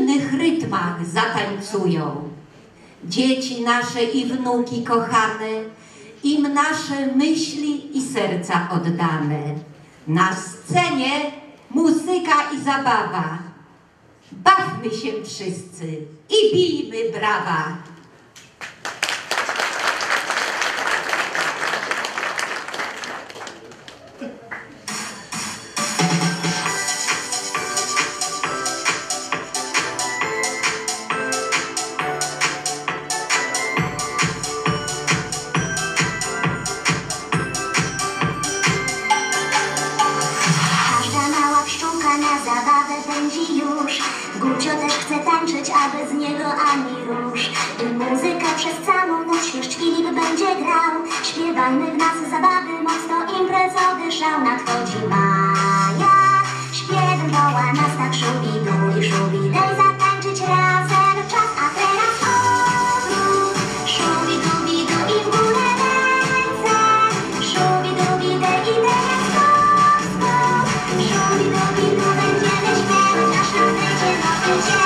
innych rytmach zatańcują. Dzieci nasze i wnuki kochane, im nasze myśli i serca oddane. Na scenie muzyka i zabawa. Bawmy się wszyscy i bijmy brawa. Gucio też chce tańczyć, a bez niego ani rusz. I muzyka przez całą noc świeszczliwy będzie grał. Śpiewajmy w nas zabawy, mocno imprezowy szał. Nadchodzi maja, śpiewem woła nas tak szubi-duli, szubi-dej, zatańczyć razem czas. A teraz obrót, szubi-dubi-du i w górę ręce. Szubi-dubi-dej i teraz stop, stop. Szubi-dubi-du będziemy śpiewać, aż nadejdzie nowy dzień.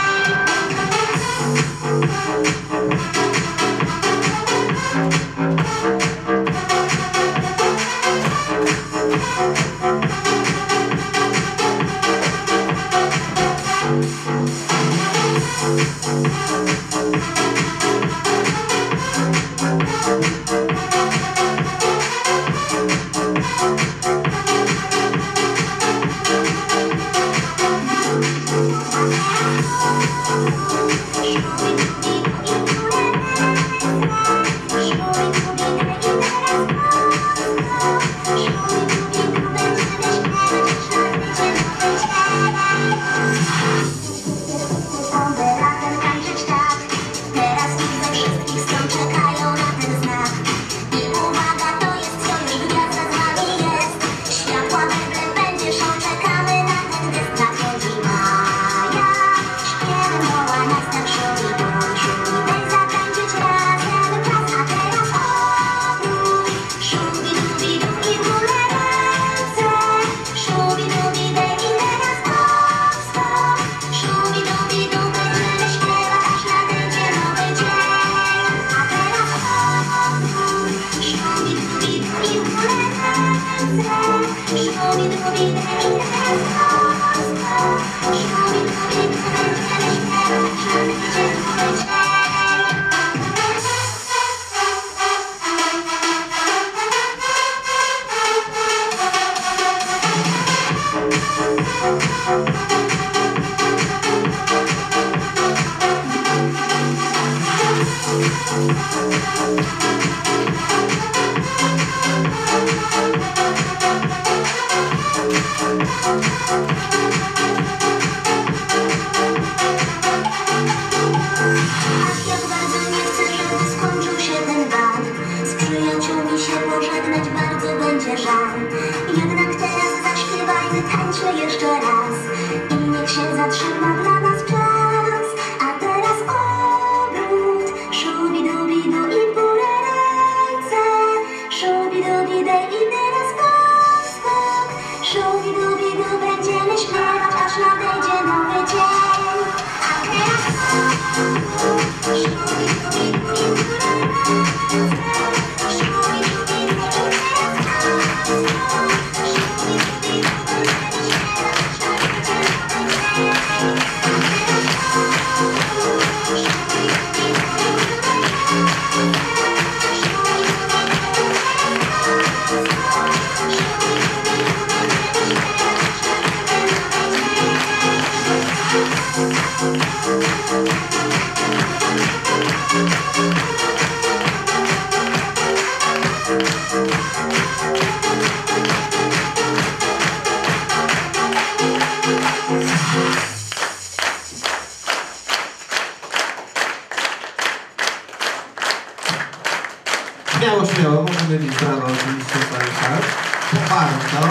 Śmiało, możemy mieć brawo oczywiście w rękach. Bardzo.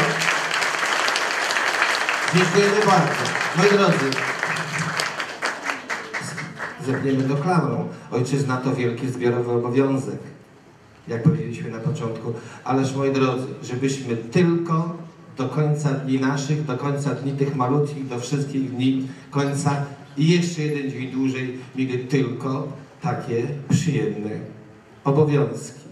Dziękujemy bardzo. Moi drodzy, zepniemy to klamrą. Ojczyzna to wielki zbiorowy obowiązek, jak powiedzieliśmy na początku. Ależ moi drodzy, żebyśmy tylko do końca dni naszych, do końca dni tych malutkich, do wszystkich dni końca i jeszcze jeden dzień dłużej mieli tylko takie przyjemne obowiązki.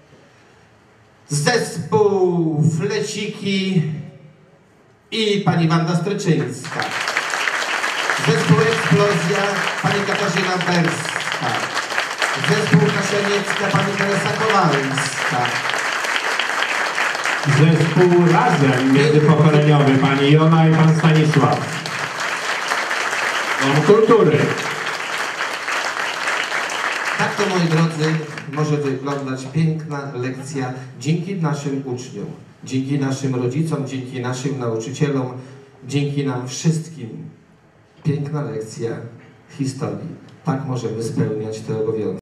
Zespół Fleciki i pani Wanda Streczyńska. Zespół Eksplozja, pani Katarzyna Berska. Zespół Kasianiecka, pani Teresa Kowalska. Zespół Razem międzypokoleniowy, pani Jona i pan Stanisław. Dom Kultury. Tak to, moi drodzy, może wyglądać piękna lekcja dzięki naszym uczniom, dzięki naszym rodzicom, dzięki naszym nauczycielom, dzięki nam wszystkim. Piękna lekcja historii. Tak możemy spełniać te obowiązki.